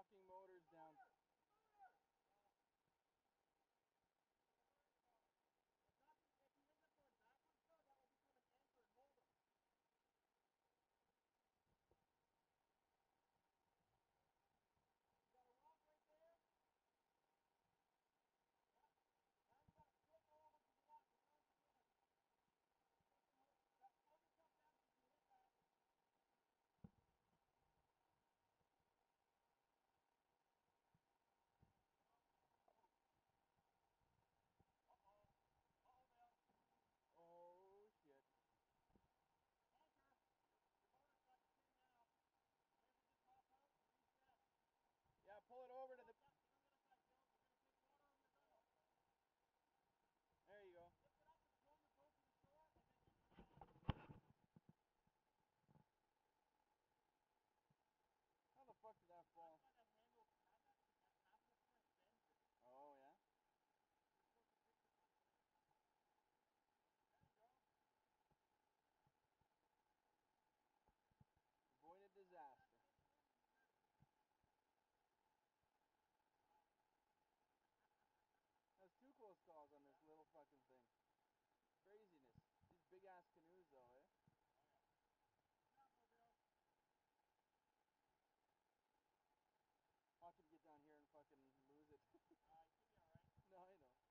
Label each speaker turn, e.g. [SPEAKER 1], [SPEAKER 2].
[SPEAKER 1] fucking motor's down. Oh shit. Yeah, pull it over to the... There you go. How the fuck did that fall? Oh yeah? Avoided disaster. There's 2 close calls on this little fucking thing. Craziness. These big ass canoes though, eh? Watch him get down here and fucking lose it.
[SPEAKER 2] You should be alright.
[SPEAKER 1] No, I know.